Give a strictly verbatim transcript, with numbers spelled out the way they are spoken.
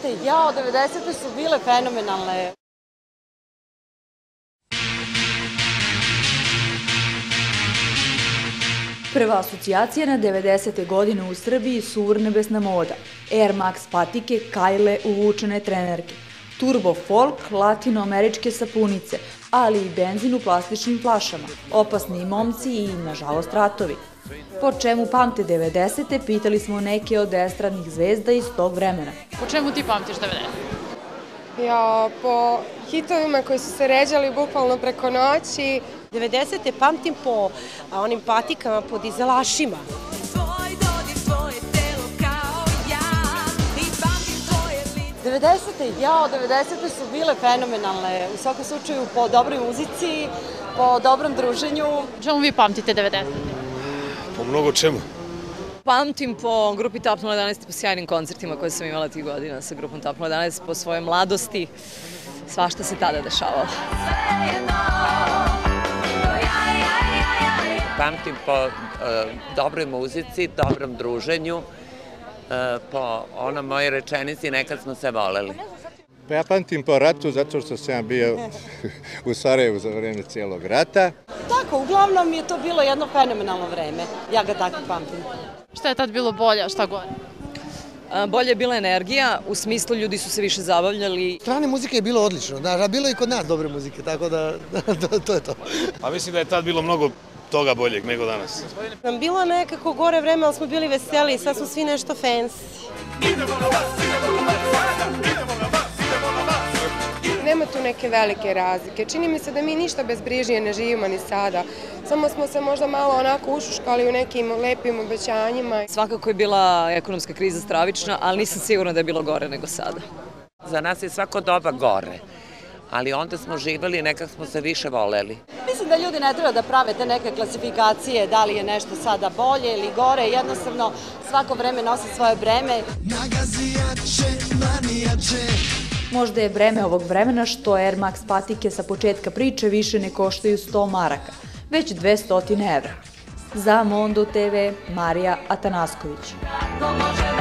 devedesete, jao, devedesete su bile fenomenalne. Prva asocijacija na devedesete godine u Srbiji su urnebesna moda, Air Max patike, kajle, uvučene trenerke, turbo folk, latinoameričke sapunice, ali i benzin u plastičnim flašama, opasni momci i, nažalost, ratovi. Po čemu pamte devedesete, pitali smo neke od estradnih zvezda iz tog vremena. Po čemu ti pamtiš devedesete? Ja, po hitovima koji su se ređali bukvalno preko noći. devedesete pamtim po onim patikama, po dizelašima. devedesete, jao, devedesete su bile fenomenalne, u svakom slučaju po dobroj muzici, po dobrom druženju. Po čemu vi pamtite devedesete? Po mnogo čemu. Pamtim po grupi Top nula jedanaest, po sjajnim koncertima koje sam imala tih godina sa grupom Top nula jedanaest, po svojoj mladosti, svašta se tada dešavalo. Pamtim po dobroj muzici, dobrom druženju, po onoj mojoj rečenici nekad smo se voleli. Pa ja pamtim po ratu zato što sam bio u Sarajevu za vreme cijelog rata. Tako, uglavnom je to bilo jedno fenomenalno vreme. Ja ga tako pamtim. Šta je tad bilo bolje, a šta gore? Bolje je bila energija, u smislu ljudi su se više zabavljali. Strane muzike je bilo odlično, a bilo je i kod nas dobre muzike, tako da to je to. Pa mislim da je tad bilo mnogo toga boljeg nego danas. Bilo je nekako gore vreme, ali smo bili veseli, sad smo svi nešto fancy. Nema tu neke velike razlike. Čini mi se da mi ništa bezbrižnije ne živimo ni sada. Samo smo se možda malo onako ušuškali u nekim lepim obećanjima. Svakako je bila ekonomska kriza stravična, ali nisam sigurna da je bilo gore nego sada. Za nas je svako doba gore, ali onda smo živeli i nekak smo se više voleli. Mislim da ljudi ne treba da prave te neke klasifikacije, da li je nešto sada bolje ili gore, jednostavno svako vreme nosi svoje breme. Možda je breme ovog vremena što Air Max patike sa početka priče više ne koštaju sto maraka, već dvesta evra. Za Mondo te ve, Marija Atanasković.